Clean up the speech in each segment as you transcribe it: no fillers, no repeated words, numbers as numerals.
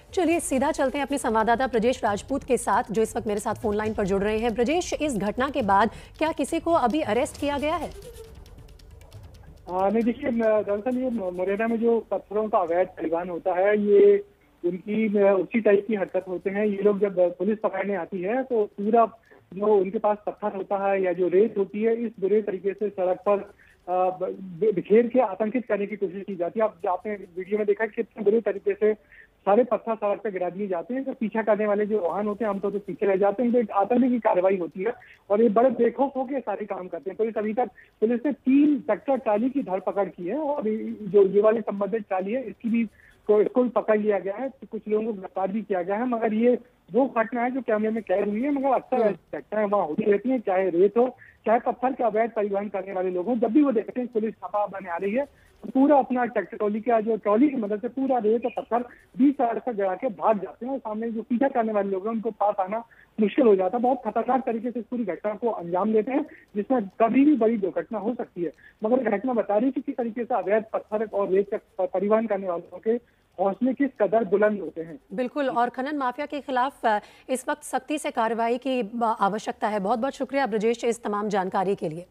चलिए सीधा चलते हैं अपने संवाददाता ब्रजेश राजपूत के साथ, जो इस वक्त मेरे साथ फोन लाइन पर जुड़ रहे हैं। ब्रजेश, इस घटना के बाद क्या किसी को अभी अरेस्ट किया गया है? नहीं, देखिए, दरअसल ये मुरैना में जो पत्थरों का अवैध परिवहन होता है, ये उनकी उसी टाइप की हरकत होते हैं। ये लोग जब पुलिस पकड़ने आती है तो पूरा जो उनके पास पत्थर होता है या जो रेत होती है, इस बुरे तरीके से सड़क पर बिखेर के आतंकित करने की कोशिश की जाती है। आप आपने वीडियो में देखा कि कितने बुरे तरीके से सारे पत्थर सड़क पर गिरा दिए जाते हैं। तो पीछा करने वाले जो वाहन होते हैं आमतौर पर पीछे रह जाते हैं। तो एक आतंकी की कार्रवाई होती है और ये बड़े बेखौफ होकर सारे काम करते हैं। पुलिस अभी तक पुलिस ने 3 ट्रैक्टर ट्राली की धरपकड़ की है और जो ये वाली संबंधित ट्राली है, इसकी भी इसको भी पकड़ लिया गया है। तो कुछ लोगों को गिरफ्तार भी किया गया है। मगर ये वो घटना है जो कैमरे में कैद हुई है। मगर अक्सर घटनाएं वहाँ होती रहती है, चाहे रेत हो चाहे पत्थर का अवैध परिवहन करने वाले लोग हों। जब भी वो देखते हैं पुलिस छापा बने आ रही है तो पूरा अपना ट्रैक्टर ट्रॉली का जो ट्रॉली की मदद से पूरा रेत और पत्थर 20 सड़क पर गिरा के भाग जाते हैं और सामने जो पीछा करने वाले लोग हैं उनको पास आना मुश्किल हो जाता है। बहुत खतरनाक तरीके से इस पूरी घटना को अंजाम देते हैं, जिसमें कभी भी बड़ी दुर्घटना हो सकती है। मगर घटना बता रही है कि किस तरीके से अवैध पत्थर और रेत का परिवहन करने वालों के हौसले किस कदर बुलंद होते हैं। बिल्कुल, और खनन माफिया के खिलाफ इस वक्त सख्ती से कार्रवाई की आवश्यकता है। बहुत बहुत शुक्रिया ब्रजेश इस तमाम जानकारी के लिए।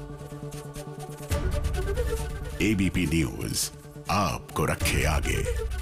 एबीपी न्यूज आपको रखे आगे।